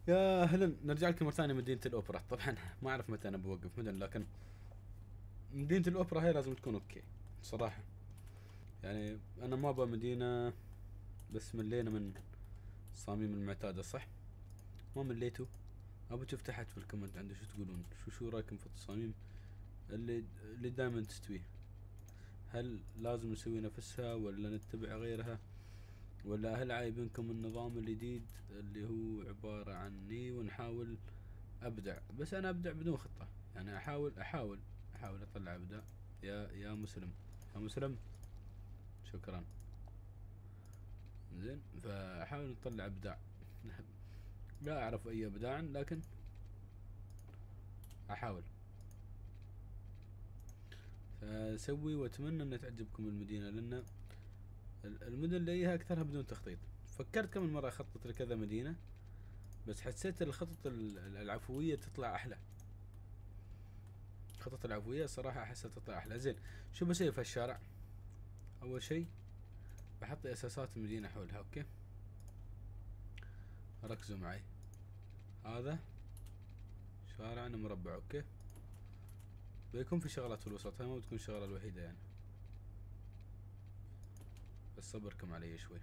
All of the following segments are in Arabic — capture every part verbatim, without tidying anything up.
يا هلا، نرجع لكم مرة ثانية. مدينة الأوبرا طبعا ما أعرف متى أنا بوقف مدن، لكن مدينة الأوبرا هي لازم تكون أوكي صراحة. يعني أنا ما أبغى مدينة بس ملينا من الصاميم المعتادة، صح؟ ما مليتوا؟ أبو شوف تحت في الكومنت عنده شو تقولون، شو شو رأيكم في التصاميم اللي اللي دائما تستوي؟ هل لازم نسوي نفسها ولا نتبع غيرها؟ ولا هل عايبينكم النظام الجديد اللي هو عبارة عني ونحاول ابدع؟ بس انا ابدع بدون خطة، يعني احاول احاول احاول اطلع ابداع. يا يا مسلم، يا مسلم، شكرا. زين، فاحاول نطلع ابداع. لا اعرف اي ابداع لكن احاول فاسوي، واتمنى ان تعجبكم المدينة، لان المدن اللي هي اكثرها بدون تخطيط. فكرت كم مرة اخطط لكذا مدينة، بس حسيت الخطط العفوية تطلع احلى. الخطط العفوية صراحة احسها تطلع احلى. زين، شو بسوي في الشارع؟ اول شي بحط اساسات المدينة حولها. اوكي، ركزوا معي. هذا شارعنا مربع. اوكي، بيكون في شغلات في الوسط، هاي ما بتكون الشغلة الوحيدة يعني، بس صبركم علي شوي.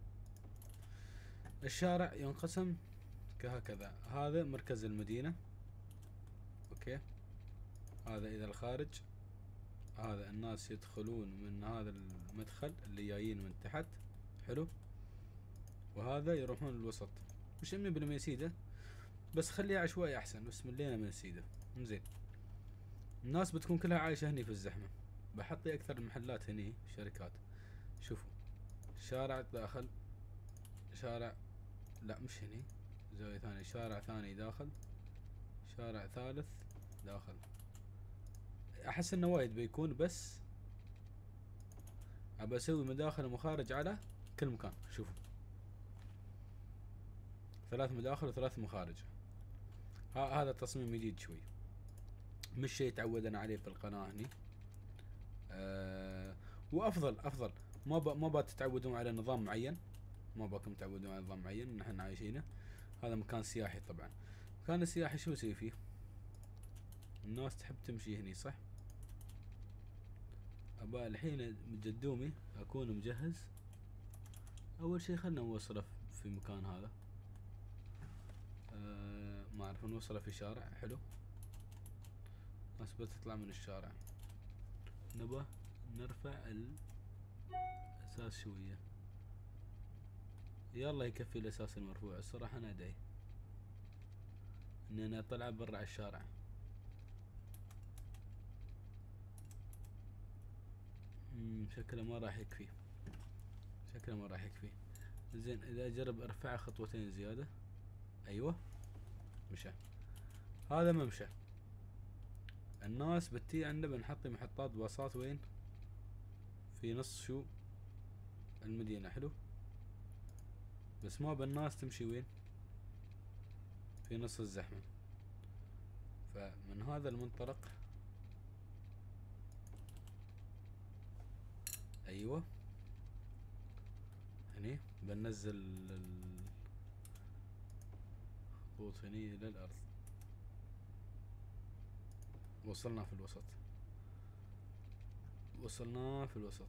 الشارع ينقسم كهكذا. هذا مركز المدينة. اوكي، هذا اذا الخارج، هذا الناس يدخلون من هذا المدخل اللي جايين من تحت. حلو، وهذا يروحون الوسط. مش مية بالمية سيدة، بس خليها عشوائي احسن، بس ملينا من السيدة. زين، الناس بتكون كلها عايشة هني في الزحمة. بحط لي اكثر المحلات هني، شركات. شوفوا، شارع داخل، شارع، لا مش هني، زاوية ثانية، شارع ثاني داخل، شارع ثالث داخل. احس انه وايد بيكون، بس ابى اسوي مداخل ومخارج على كل مكان. شوفوا، ثلاث مداخل وثلاث مخارج. ها هذا تصميم جديد شوي، مش شيء تعودنا عليه في القناة هني. أه، وافضل افضل ما ب... ما بتتعودون على نظام معين، ما باكم تعودون على نظام معين نحن عايشينه. هذا مكان سياحي طبعا. مكان السياحي شو يسوي فيه؟ الناس تحب تمشي هني، صح؟ ابا الحين جدومي اكون مجهز. اول شي خلنا نوصله في مكان هذا. أه ما اعرف، نوصله في شارع حلو. الناس بتطلع من الشارع، نبى نرفع الاساس شوية. يلا يكفي الاساس المرفوع. الصراحة انا ادعي اني انا اطلع برا على الشارع. مم، شكله ما راح يكفي، شكله ما راح يكفي. زين، اذا اجرب ارفعه خطوتين زيادة. ايوه، مشى. هذا ممشى. الناس بتي عندنا بنحط محطات باصات وين؟ في نص شو المدينة. حلو، بس ما بالناس تمشي وين؟ في نص الزحمة. فمن هذا المنطلق، ايوه، هني بنزل الخطوط هني الى الارض. وصلنا في الوسط، وصلنا في الوسط.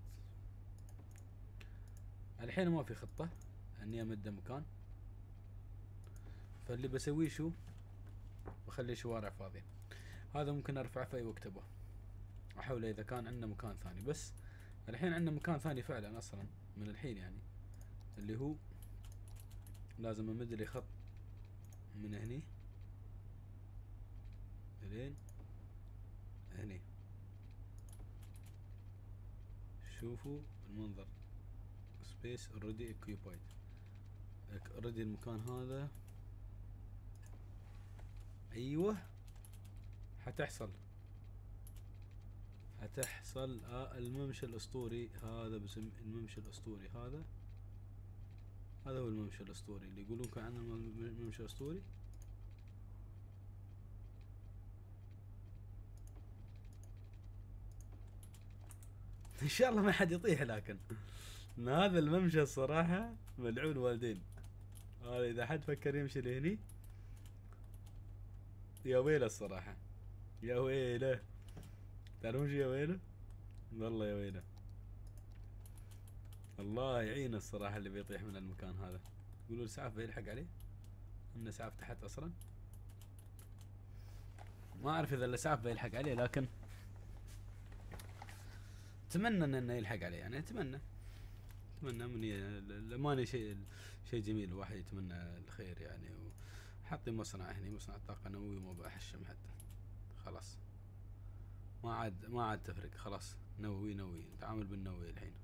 الحين ما في خطة اني امد مكان، فاللي بسويه شو، بخلي شوارع فاضية. هذا ممكن ارفعه في اي وقت ابغى، احوله اذا كان عندنا مكان ثاني. بس الحين عندنا مكان ثاني فعلا اصلا من الحين يعني، اللي هو لازم امد لي خط من هني لين هني. شوفوا المنظر، سبيس اوريدي اوكيوبايد. اوريدي المكان هذا، ايوه، حتحصل حتحصل. آه الممشى الاسطوري هذا، بسم الممشى الاسطوري هذا. هذا هو الممشى الاسطوري اللي يقولون كان عندنا الممشى الاسطوري. ان شاء الله ما حد يطيح، لكن ان هذا الممشى الصراحة ملعون والدين. هذا اذا حد فكر يمشي لهني يا ويله الصراحة، يا ويله. تعرفون شو يا ويله؟ والله يا ويله. الله يعينه الصراحة اللي بيطيح من المكان هذا. يقولوا السعف بيلحق عليه، انه سعف تحت اصلا. ما اعرف اذا الاسعاف بيلحق عليه، لكن اتمنى انه يلحق عليه، يعني اتمنى اتمنى مني الامانه. شيء شيء جميل الواحد يتمنى الخير يعني. وحطي مصنع هني، مصنع طاقه نووي، مو بحشم حتى. خلاص ما عاد ما عاد تفرق، خلاص نووي نووي، نتعامل بالنووي الحين.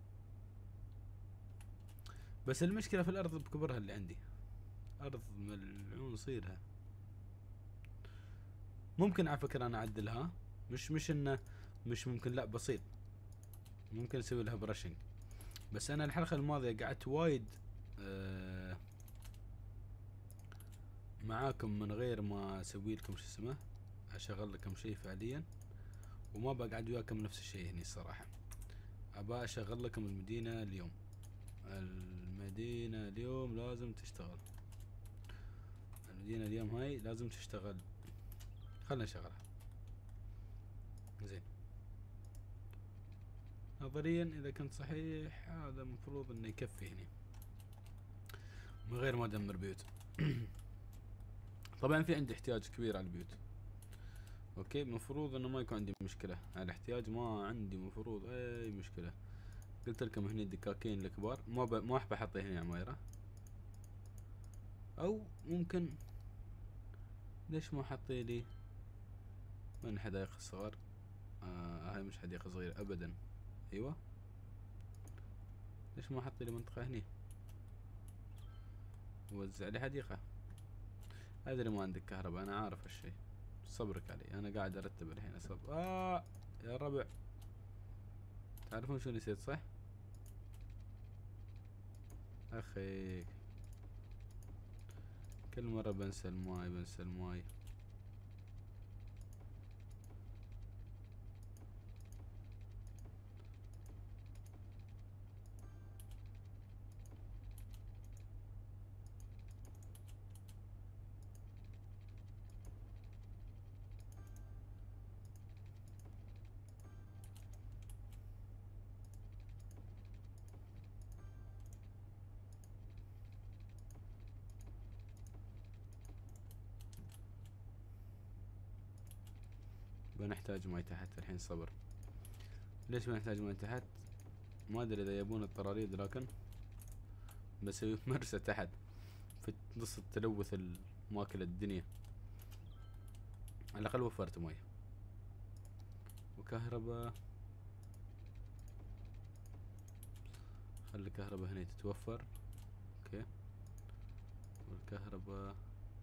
بس المشكله في الارض بكبرها اللي عندي، ارض ملعون صيرها. ممكن على فكره انا اعدلها، مش مش انه مش ممكن، لا بسيط، ممكن اسوي لها برشنج. بس انا الحلقة الماضية قعدت وايد آه معاكم من غير ما اسوي لكم شو اسمه، اشغل لكم شيء فعليا، وما بقعد وياكم نفس الشيء هني الصراحة. ابى اشغل لكم المدينة اليوم، المدينة اليوم لازم تشتغل، المدينة اليوم هاي لازم تشتغل. خلنا نشغلها. زين، نظريا اذا كنت صحيح هذا المفروض انه يكفي هني من غير ما ادمر بيوت. طبعا في عندي احتياج كبير على البيوت، اوكي. المفروض انه ما يكون عندي مشكلة على الاحتياج، ما عندي مفروض اي مشكلة. قلت لكم هني الدكاكين الكبار ما ب... ما احب احطه هنا عمايرة، او ممكن ليش ما حطي لي من حدائق الصغار. آه هاي مش حديقة صغيرة ابدا، ايوه. ليش ما حط لي منطقة هني ووزع لي حديقة. ادري ما عندك كهرباء، انا عارف هالشي، صبرك علي، انا قاعد ارتب الحين اصب. اه يا ربع، تعرفون شو نسيت صح؟ اخي كل مرة بنسى الماي بنسى الماي. بنحتاج ماي تحت الحين، صبر. ليش بنحتاج ماي تحت؟ ما ادري اذا يبون الطراريد، لكن بسوي مرسى تحت في نص التلوث الماكل الدنيا. على الاقل وفرت ماي وكهرباء. خلي الكهرباء هنا تتوفر، اوكي. والكهرباء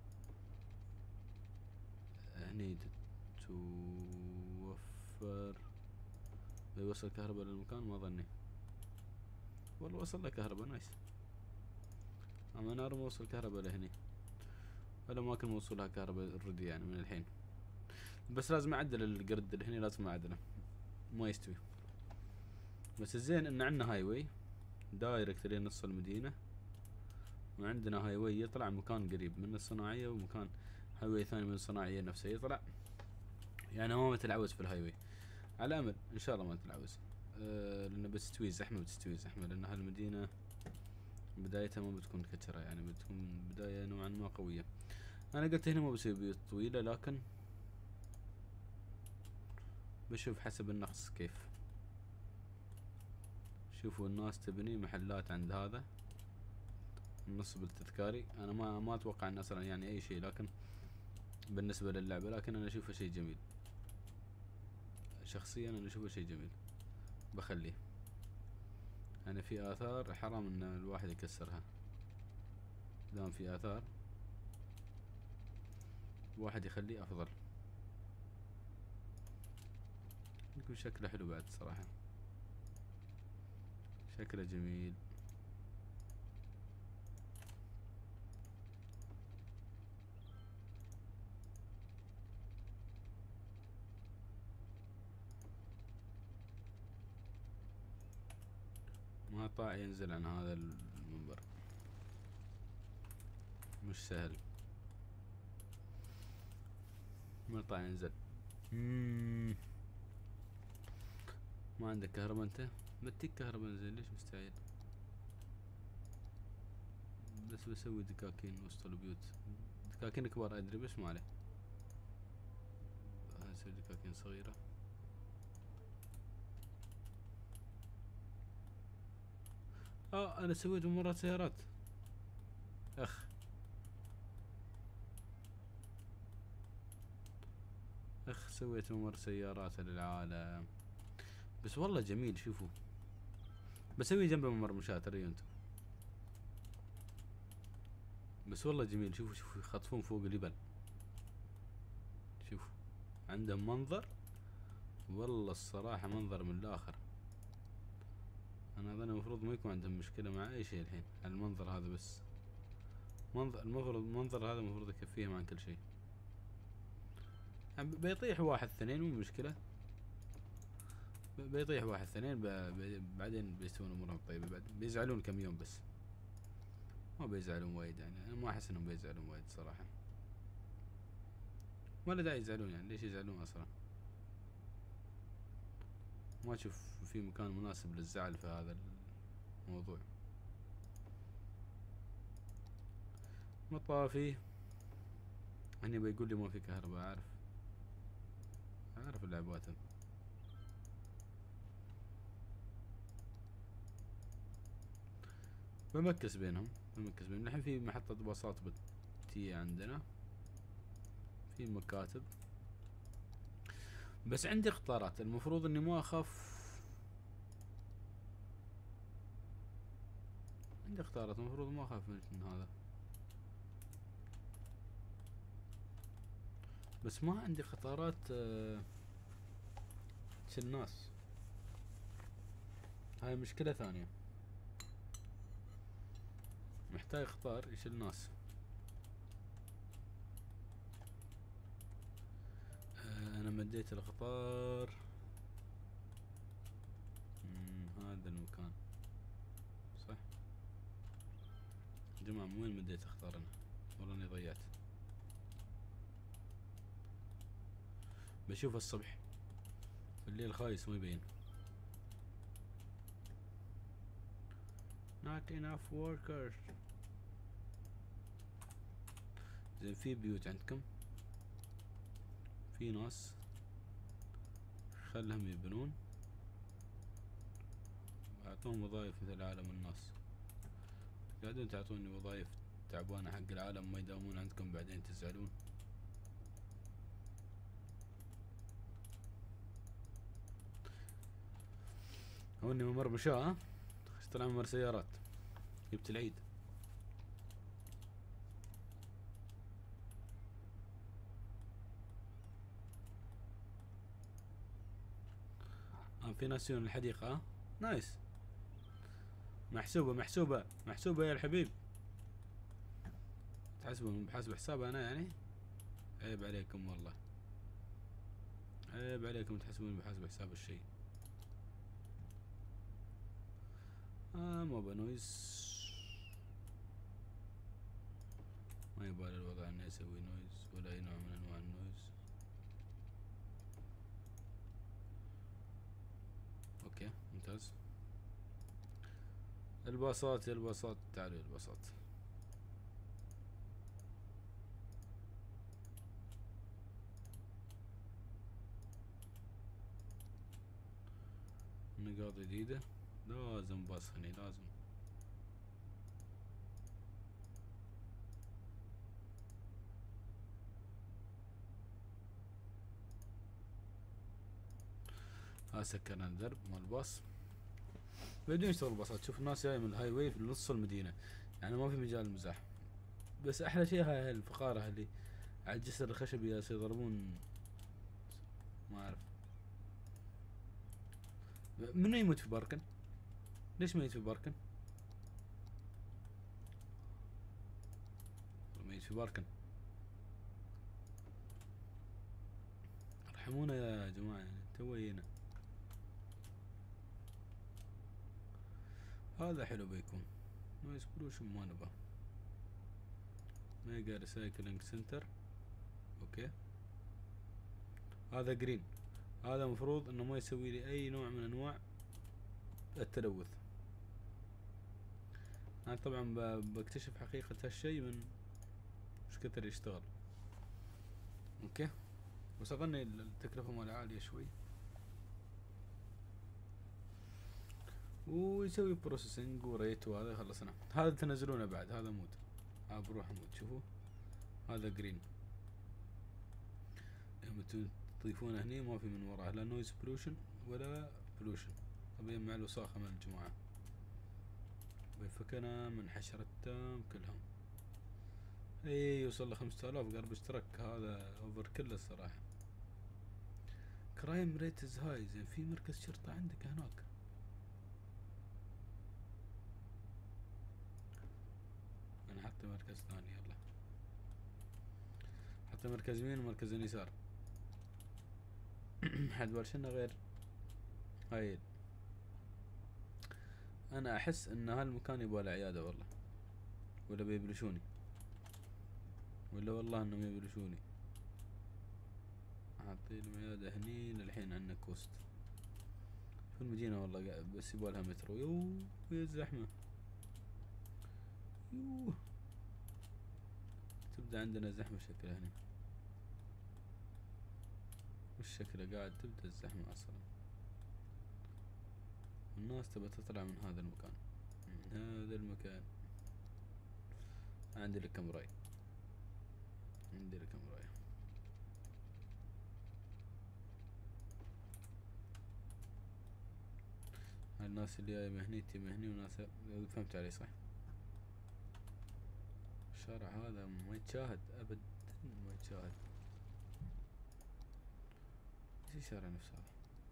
هني تتوفر. بيوصل كهرباء للمكان؟ ما ظني، والله وصل له كهرباء، نايس. اما نار موصل كهرباء لهني، الاماكن موصولها كهرباء اوريدي يعني من الحين. بس لازم اعدل الجرد اللي هني، لازم اعدله، ما يستوي. بس الزين ان عندنا هاي واي دايركت لنص المدينة، وعندنا هاي واي يطلع مكان قريب من الصناعية، ومكان هاي واي ثاني من الصناعية نفسه يطلع، يعني ما متلعوز في الهاي واي. على امل ان شاء الله ما تلعوز، أه لانه بتستوي زحمة، بتستوي زحمة، لان هالمدينة بدايتها ما بتكون كترة، يعني بتكون بداية نوعا ما قوية. انا قلت هنا ما بسوي بيوت طويلة، لكن بشوف حسب النقص كيف. شوفوا الناس تبني محلات عند هذا النصب التذكاري، انا ما ما اتوقع ان اصلا يعني اي شيء، لكن بالنسبة للعبة، لكن انا اشوفه شيء جميل. شخصيا انا اشوفه شيء جميل، بخليه. انا في اثار حرام ان الواحد يكسرها، دام في اثار الواحد يخليه افضل. يكون شكله حلو بعد صراحة، شكله جميل. ما طاع ينزل عن هذا المنبر، مش سهل. المقطع ينزل. مم. ما عندك كهرباء انت؟ بديك كهرباء انزين، ليش مستعجل؟ بس بسوي دكاكين وسط البيوت، دكاكين كبار ادري بس ما عليه. اسوي دكاكين صغيرة. اه انا سويت ممرات سيارات. اخ اخ سويت ممر سيارات للعالم، بس والله جميل. شوفوا بسوي جنبه ممر مشاة، ترى انتم، بس والله جميل. شوفوا شوفوا يخطفون فوق الجبل، شوفوا عندهم منظر، والله الصراحة منظر من الآخر. أنا أظن المفروض ما يكون عندهم مشكلة مع أي شيء الحين، المنظر هذا بس. منظر المفروض المنظر هذا المفروض يكفيهم عن كل شيء. يعني بيطيح واحد اثنين مو مشكلة، بيطيح واحد اثنين بعدين بيستوون أمورهم طيبة، بعد بيزعلون كم يوم بس، ما بيزعلون وايد. يعني أنا ما أحس إنهم بيزعلون وايد صراحة، ما له داعي يزعلون. يعني ليش يزعلون أصلا؟ ما أشوف في مكان مناسب للزعل في هذا الموضوع. مطافي هني بيقول لي ما في كهرباء، عارف عارف لعباتهم. بمكس بينهم بمكس بينهم. الحين في محطة باصات بتيجي عندنا، في مكاتب، بس عندي اختارات. المفروض اني ما اخاف، عندي اختارات المفروض ما اخاف من هذا، بس ما عندي خطارات تشيل ناس. هاي مشكلة ثانية، محتاج اختار يشيل ناس. انا مديت الاخطار. هذا المكان صح يا جماعة؟ وين مديت اختار انا؟ والله اني ضيعت. بشوف الصبح، في الليل خايس ما يبين. not enough workers. زين في بيوت عندكم، في ناس خلهم يبنون، اعطوهم وظايف مثل عالم الناس. قاعدين تعطوني وظايف تعبانة حق العالم، ما يداومون عندكم بعدين تزعلون. هو اني ممر مشاة، ها طلع ممر سيارات، جبت العيد. آه في ناس يجون الحديقة. ها نايس، محسوبة محسوبة محسوبة يا الحبيب. تحسبون بحسب حساب انا يعني؟ عيب عليكم والله، عيب عليكم تحسبون بحسب حساب الشيء. آه ما بنويز، ما يبالي الوضع انه يسوي نويز ولا اي نوع من انواع النويز. اوكي ممتاز. الباصات يا الباصات، تعالوا يا الباصات. نقاط جديدة، لازم باص هني لازم. ها سكرنا الدرب مال الباص، بدون يشتغل باصات. شوف الناس جاية من الهاي واي في نص المدينة، يعني ما في مجال مزاح. بس احلى شيء هاي الفقارة اللي على الجسر الخشبي جالسين يضربون. ما اعرف منو يموت في باركن؟ ليش ميت في باركن؟ ميت في باركن، ارحمونا يا جماعة، يعني توينا. هذا حلو بيكون نويز بولوشن، ما نبغى. ميجا ريسايكلينج سنتر، اوكي. هذا جرين، هذا مفروض انه ما يسوي لي اي نوع من انواع التلوث. انا طبعا بكتشف حقيقة هالشي من مش كثر يشتغل. اوكي، بس اظني التكلفة ماله عالية شوي، ويسوي بروسيسنج وريت، وهذا خلصنا. هذا تنزلونه بعد، هذا مود، ها بروح مود. شوفوا هذا جرين، لما تضيفونه هني ما في من وراه لا نويز بولوشن ولا بولوشن. طبعا مع الوساخة من الجماعة، بيفكنا من حشرة التام كلهم. اي يوصل ل خمسة آلاف قرب اشترك، هذا اوفر كل الصراحة. كرايم ريت از هاي، زين في مركز شرطة عندك هناك. انا حتى مركز ثاني، يلا حتى مركز يمين ومركز اليسار. حد برشنا غير هاي. انا احس ان هالمكان يبغى له عيادة والله، ولا بيبلشوني، ولا والله انهم يبلشوني. حاطين عيادة هني للحين عندنا كوست في المدينة والله، بس يبغى لها مترو. يوه يا الزحمة، يوه تبدأ عندنا زحمة شكلها هنا. وش شكله قاعد تبدأ الزحمة اصلا. الناس تبى تطلع من هذا المكان، من هذا المكان. عندي لكم رأي، عندي لكم رأي. الناس اللي جاية مهني تي مهني، وناس فهمت علي صح. الشارع هذا ما يتشاهد ابدا، ما يتشاهد. ايش الشارع نفس هذا؟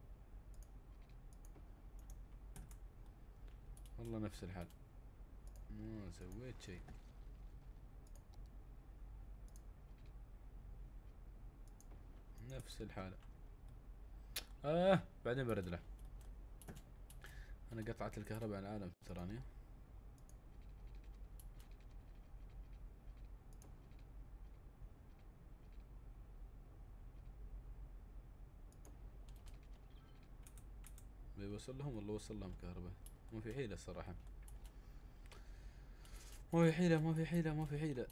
والله نفس الحال، ما سويت شيء. نفس الحالة. اه بعدين برد له. انا قطعت الكهرباء على العالم تراني. بيوصل لهم والله، وصل لهم كهرباء. ما في حيلة الصراحة، ما في حيلة، ما في حيلة، ما في حيلة.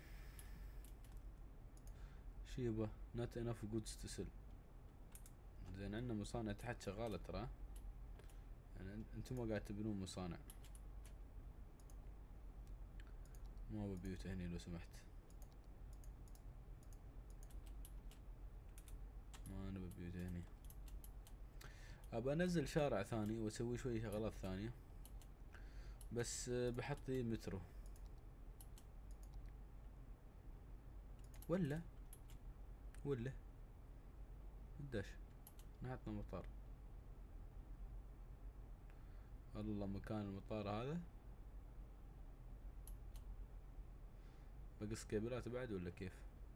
شيبة not enough goods to sell. زين عندنا مصانع تحت شغالة ترى، يعني انتم ما قاعد تبنون مصانع. ما ببيوت هني لو سمحت، ما انا ببيوت هني. ابى انزل شارع ثاني واسوي شوي شغلات ثانية، بس بحط مترو ولا ولا قداش نحطنا مطار. والله مكان المطار هذا بقص كيبلات بعد ولا كيف؟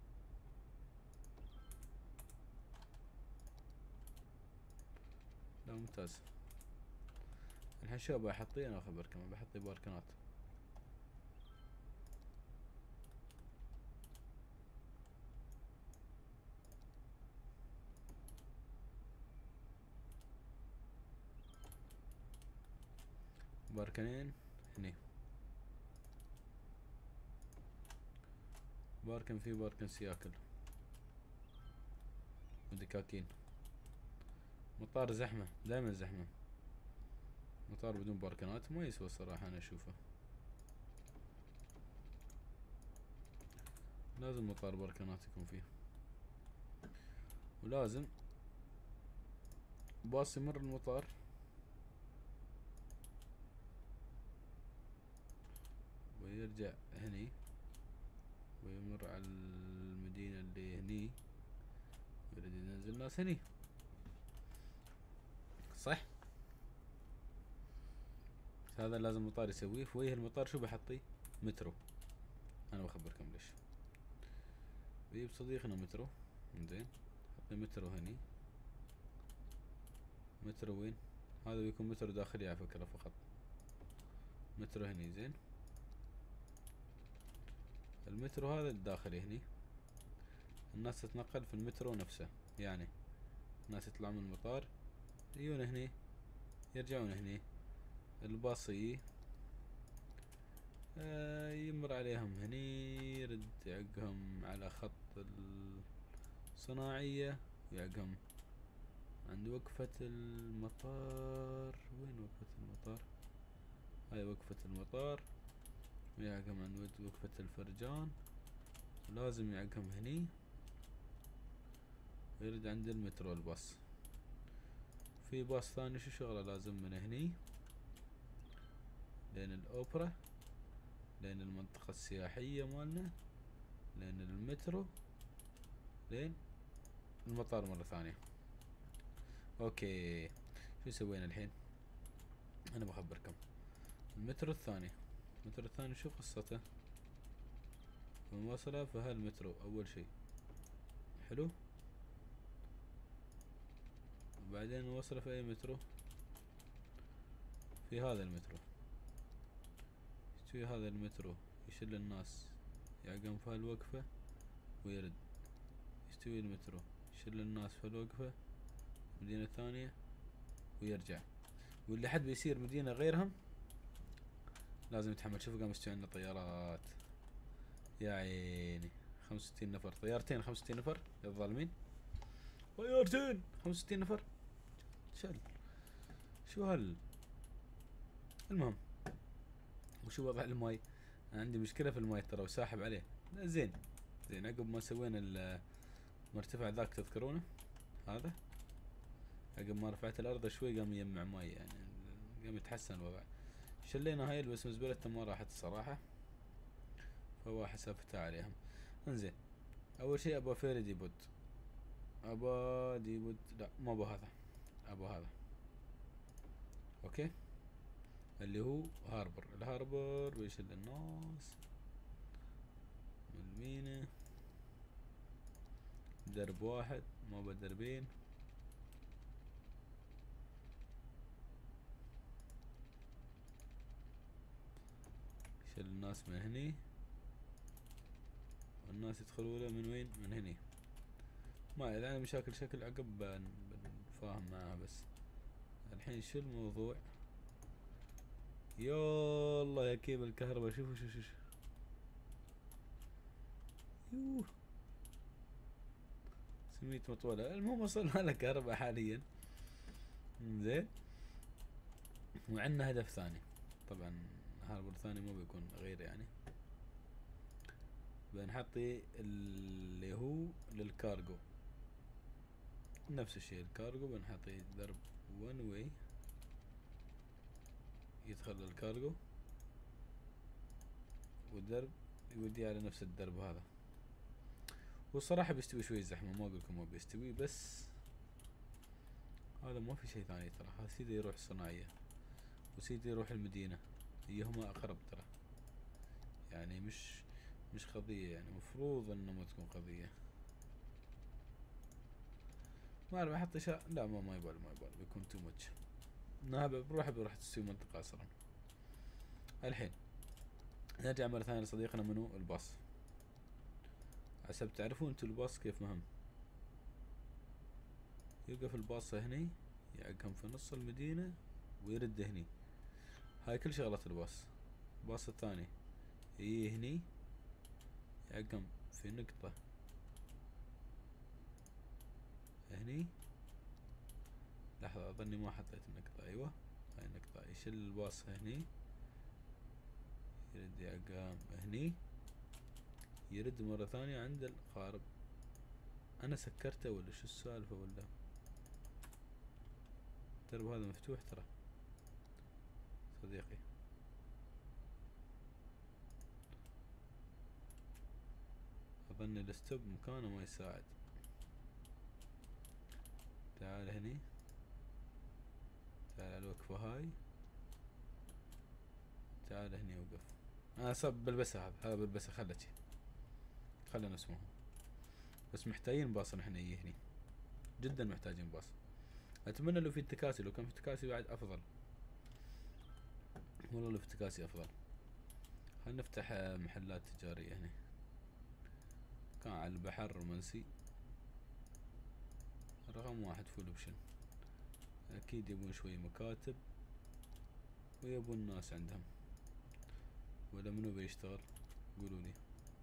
لا ممتاز. الحين شو بحطي؟ انا اخبركم بحطي باركنات. باركنين هني، باركن في باركن سياكل ودكاكين. مطار زحمة، دائما زحمة. مطار بدون باركنات ما يسوى الصراحة، انا اشوفه لازم مطار باركنات يكون فيه. ولازم باص يمر المطار ويرجع هني ويمر على المدينة اللي هني، يريد ينزل ناس هني صح. هذا لازم المطار يسويه. في وجه المطار شو بحطي؟ مترو. انا بخبركم ليش. بجيب صديقنا مترو، زين حطي مترو هني. مترو وين؟ هذا بيكون مترو داخلي على فكرة فقط. مترو هني زين. المترو هذا الداخلي هني، الناس تتنقل في المترو نفسه. يعني الناس يطلعون من المطار يجون هني يرجعون هني. الباص يجي آه يمر عليهم هني يرد يعقهم على خط الصناعية ويعقهم عند وقفة المطار. وين وقفة المطار؟ هاي وقفة المطار. ويعقهم عند وقفة الفرجان ولازم يعقهم هني ويرد عند المترو الباص. في باص ثاني شو شغله لازم من هني لين الأوبرا لين المنطقة السياحية مالنا لين المترو لين المطار مرة ثانية. اوكي شو سوينا الحين؟ انا بخبركم. المترو الثاني المترو الثاني شو قصته؟ المواصلة في هالمترو اول شي حلو، وبعدين نوصله في اي مترو؟ في هذا المترو. يستوي هذا المترو يشيل الناس يعقم في هالوقفة ويرد. يستوي المترو يشيل الناس في الوقفة مدينة ثانية ويرجع. واللي حد بيصير مدينة غيرهم لازم يتحمل. شوفوا قام يستوي عندنا طيارات يا عيني. خمسة وستين نفر طيارتين خمسة وستين نفر يا الظالمين. طيارتين خمسة وستين نفر شل شو هال. المهم وشو وضع الماي؟ أنا عندي مشكلة في الماي ترى وساحب عليه. لا زين زين عقب ما سوينا المرتفع ذاك تذكرونه هذا عقب ما رفعت الأرض شوي قام يجمع ماي يعني قام يتحسن الوضع. شلينا هاي بس مزبلتها ما راحت الصراحة فهو حسبتها عليهم. انزين اول شي ابغى فيري ديبود. ابغى ديبود لا ما ابغى هذا ابغى هذا. اوكي اللي هو هاربر. الهاربر بيشيل الناس من المينا درب واحد ما بدربين. يشيل الناس من هني والناس يدخلوا له من وين؟ من هني. ما اذا انا مشاكل شكل عقب بنفاهم معاه بس الحين شو الموضوع؟ يالله يا كيبل الكهرباء شوفوا شو شو شو يوه سميت مطولة. المهم وصلنا لكهرباء حاليا زين. وعندنا هدف ثاني طبعا هاربر ثاني مو بيكون غير يعني بنحطي اللي هو للكارغو نفس الشيء. الكارغو بنحطي درب ون واي يدخل الكارغو والدرب يوديه على نفس الدرب هذا. والصراحة بيستوي شوي زحمة ما اقولكم ما بيستوي بس هذا ما في شيء ثاني ترى. هذا سيدي يروح الصناعية وسيدي يروح المدينة هيهما اقرب ترى يعني مش مش قضية يعني مفروض انه ما تكون قضية. ما اعرف احط اشياء لا ما ما يبال ما يبال بيكون تو ماتش. نهب بروح بروح تستوي منطقة اسرع. الحين نرجع مرة ثانية لصديقنا منو الباص. حسب تعرفون انتو الباص كيف مهم. يوقف الباص هني يعقم في نص المدينة ويرد هني. هاي كل شغلة الباص. الباص الثاني يجي هني يعقم في نقطة هني. لحظة اظني ما حطيت النقطة. ايوه هاي النقطة. يشيل الباص هني يرد يعقم هني يرد مرة ثانية عند القارب. انا سكرته ولا شو السالفة ولا الدرب هذا مفتوح ترى صديقي. اظن الستوب مكانه ما يساعد. تعال هني تعال على الوقفة هاي تعال هني وقف. انا صب بلبسها هذا هذا بلبسها خلتي خلنا اسمه. بس محتاجين باص نحن يجي هني جدا محتاجين باص. اتمنى لو في التكاسي لو كان في التكاسي بعد افضل والله لو في التكاسي افضل. خلنا نفتح محلات تجارية هنا. كان على البحر رومانسي رقم واحد فول اوبشن. اكيد يبون شوي مكاتب ويبون ناس عندهم، ولا منو بيشتغل قولوا لي.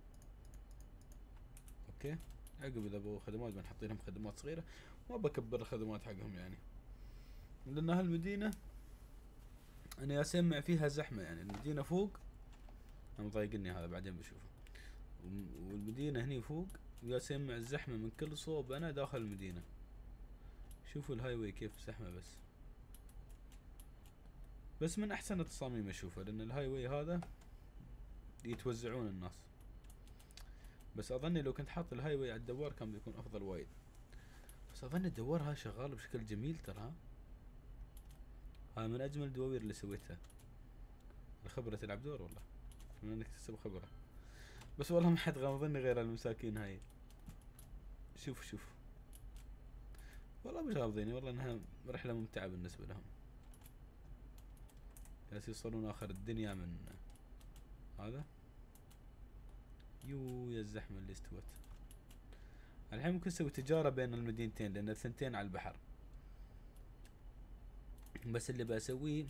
اوكي عقب اذا بغوا خدمات بنحط لهم خدمات صغيرة، ما بكبر الخدمات حقهم يعني، لان هالمدينة انا اسمع فيها زحمة يعني. المدينة فوق انا مضايقني هذا بعدين بشوفه، والمدينة هني فوق يسمع الزحمة من كل صوب انا داخل المدينة. شوفوا الهاي واي كيف زحمة، بس بس من احسن التصاميم اشوفها، لان الهاي واي هذا يتوزعون الناس. بس اظني لو كنت حاط الهاي واي على الدوار كان بيكون افضل وايد. بس اظن الدوار هاي شغال بشكل جميل ترى. هاي من اجمل الدواوير اللي سويتها. الخبرة تلعب دور والله، من انك تكتسب خبرة. بس والله ما حد غامضني غير المساكين هاي. شوف شوف والله مش غامضيني، والله انها رحلة ممتعة بالنسبة لهم. جالس يوصلون اخر الدنيا من هذا. يو يا الزحمة اللي استوت. الحين ممكن نسوي تجارة بين المدينتين لان الثنتين على البحر. بس اللي بسويه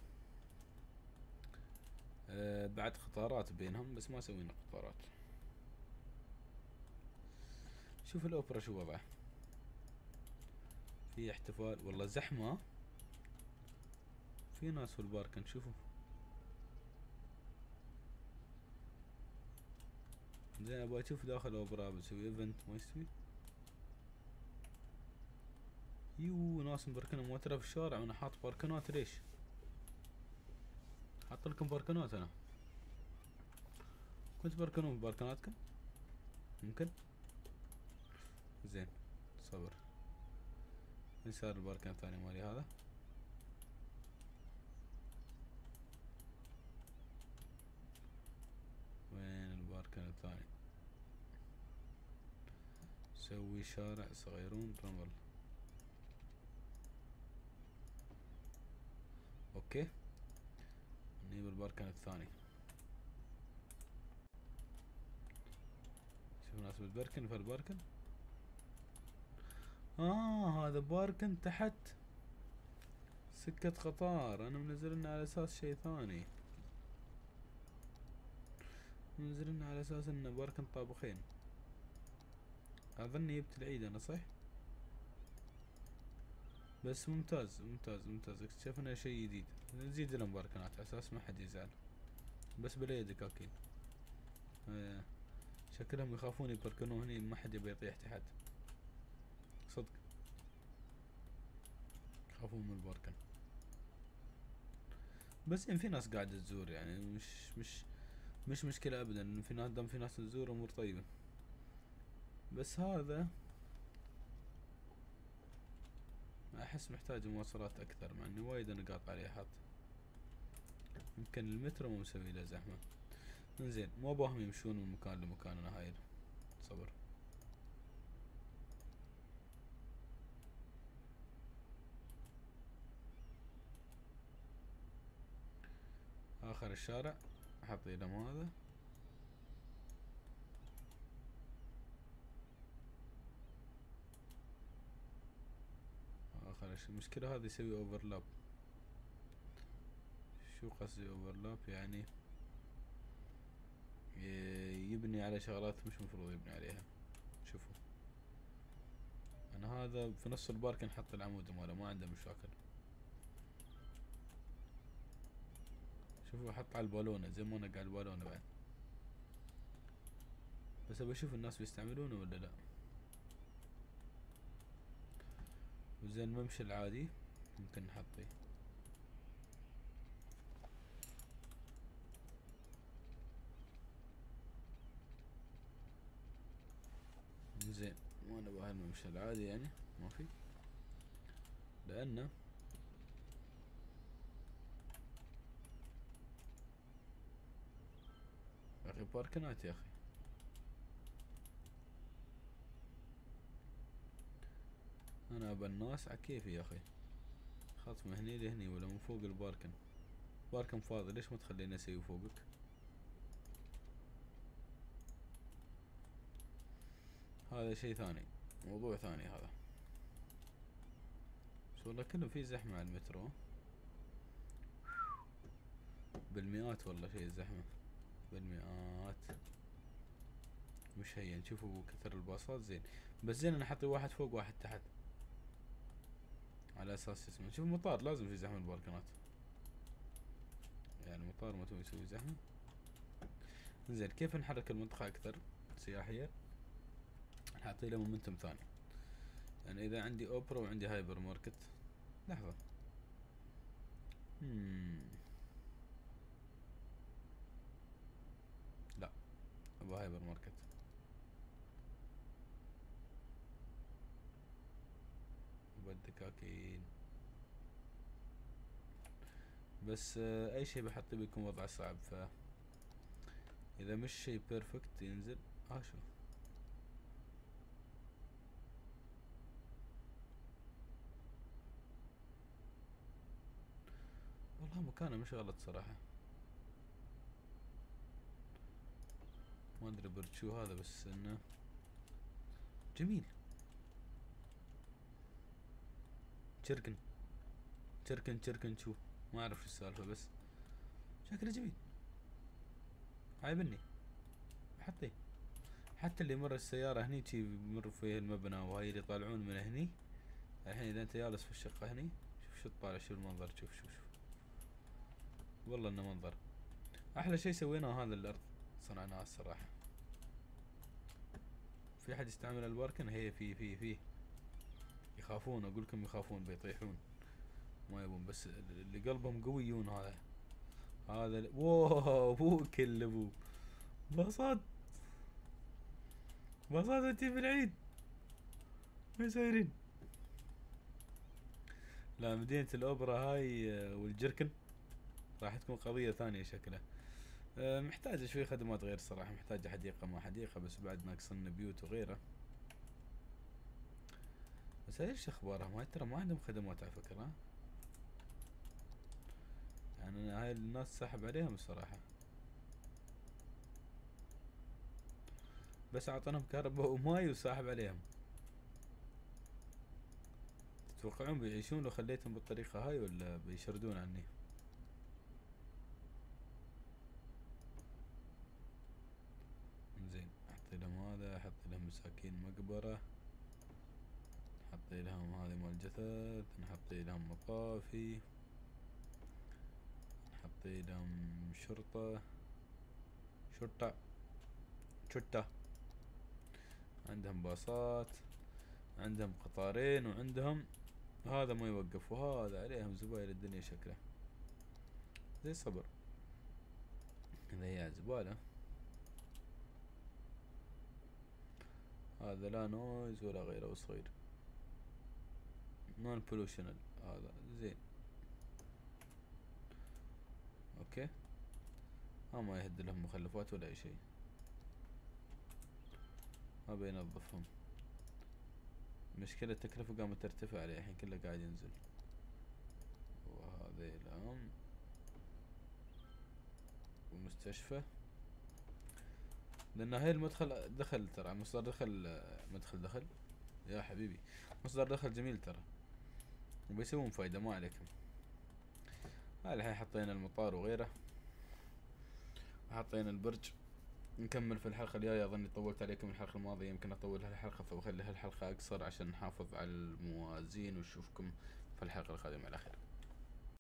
أه بعد قطارات بينهم، بس ما سوينا قطارات. شوف الاوبرا شو وضعه، في احتفال والله زحمة، في ناس في الباركن. شوفوا زين، ابغى اشوف داخل اوبرا بسوي ايفنت ما يستوي. يو ناس مبركنة موترة في الشارع وانا حاط باركنات. ليش حاط لكم باركنات؟ انا كنت باركنون بباركناتكم ممكن. زين صبر. وين صار الباركن الثاني مالي هذا؟ وين الباركن الثاني؟ سوي شارع صغيرون رمل. اوكي نجيب الباركن الثاني. شوف ناس بتبركن في الباركن. اه هذا باركن تحت سكة قطار، انا منزلنا على اساس شيء ثاني. منزلنا على اساس انه باركن طابخين. اظني جبت العيد انا صح؟ بس ممتاز ممتاز ممتاز، اكتشفنا شيء جديد. نزيد لهم باركنات على اساس ما حد يزعل، بس بلا يدك اكيد. آه. شكلهم يخافون يبركنون هني، ما حد يبي يطيح تحت صدق، يخافون من الباركن. بس يعني في ناس قاعدة تزور يعني، مش مش مش مشكلة ابدا. في ناس دام في ناس تزور امور طيبة. بس هذا احس محتاج مواصلات اكثر، مع اني وايد انا قاطع عليه حاط. يمكن المترو مو مسوي له زحمة. انزين مو باهم يمشون من مكان لمكان. انا هايل صبر. اخر الشارع احط لهم هذا. اخر الشيء المشكلة هذا يسوي اوفرلاب. شو قصدي اوفرلاب؟ يعني يبني على شغلات مش مفروض يبني عليها. شوفوا انا هذا في نص البارك نحط العمود ماله، ما عنده مشاكل. شوفوا احط على البالونة زي ما نقع البالونة بعد. بس ابى اشوف الناس بيستعملونه ولا لا. وزين الممشى العادي ممكن نحطيه. زين ما نبغى الممشى العادي يعني، ما في، لانه يا اخي باركنات يا اخي. انا ابى الناس على كيفي يا اخي. خط من هني لهني ولا من فوق الباركن. باركن فاضي ليش ما تخليني اسوي فوقك؟ هذا شيء ثاني، موضوع ثاني هذا. بس والله كله في زحمة على المترو، بالمئات والله شيء الزحمة، بالمئات مش هين. شوفوا كثر الباصات زين، بس زين انا حاطي واحد فوق واحد تحت على اساس اسمه. شوف المطار لازم في زحمة الباركنات، يعني المطار ما تبي يسوي زحمة. زين كيف نحرك المنطقة اكثر سياحية؟ نعطي له مومنتم ثاني. يعني اذا عندي اوبرا وعندي هايبر ماركت، لحظة مم. لا ابغى هايبر ماركت. ابغى الدكاكين. بس آه اي شي بحطه بيكون وضعه صعب، ف اذا مش شي بيرفكت ينزل. اه شو والله مكانه مش غلط صراحة، ما ادري برد شو هذا بس انه جميل. تشركن تشركن تشركن شو ما اعرف شو السالفة، بس شكله جميل عايبني. حطيه حتى اللي يمر السيارة هني شي بيمر فيه المبنى وهاي اللي يطالعون من هني. الحين اذا انت جالس في الشقة هني، شوف شو تطالع، شوف المنظر، شوف شوف شوف والله انه منظر. احلى شي سويناه هذا الارض صنعناه الصراحة. في احد يستعمل الباركن؟ هي في في في يخافون، اقول لكم يخافون بيطيحون ما يبون، بس اللي قلبهم قويون. هذا هذا ال- واو مو كل ابو باصات، باصات انتي بالعيد ما سايرين. لا مدينة الاوبرا هاي آه، والجركن راح تكون قضية ثانية شكلها. آه، محتاجة شوي خدمات غير صراحة، محتاجة حديقة ما حديقة، بس بعد ناقصن بيوت وغيره. بس هاي ايش اخبارهم؟ هاي ترى ما عندهم خدمات على فكرة. يعني انا هاي الناس ساحب عليهم الصراحة، بس اعطيناهم كهرباء وماي وساحب عليهم. تتوقعون بيعيشون لو خليتهم بالطريقة هاي ولا بيشردون عني؟ زين احط لهم هذا، احط لهم مساكين مقبرة، نحط لهم هذه مال جثث، نحط لهم مطافي، نحط لهم شرطة شرطة شرطة، عندهم باصات، عندهم قطارين، وعندهم هذا ما يوقف، وهذا عليهم زبايل الدنيا شكله زي صبر. اذا هي زبالة هذا لا نويز ولا غيره صغير، نون بولوشنال هذا زين. اوكي ها ما يهد لهم مخلفات ولا اي شيء، ما بينظفهم. مشكلة التكلفة قامت ترتفع عليه الحين كله قاعد ينزل. وهذه الأم ومستشفى، لأن هاي المدخل دخل ترى، مصدر دخل، مدخل دخل يا حبيبي، مصدر دخل جميل ترى، وبيسوون فايدة ما عليكم. هاي الحين حطينا المطار وغيره، وحطينا البرج. نكمل في الحلقة الجاية. أظني طولت عليكم الحلقة الماضية، يمكن أطول هالحلقة فبخلي هالحلقة أقصر عشان نحافظ على الموازين، ونشوفكم في الحلقة القادمة على خير.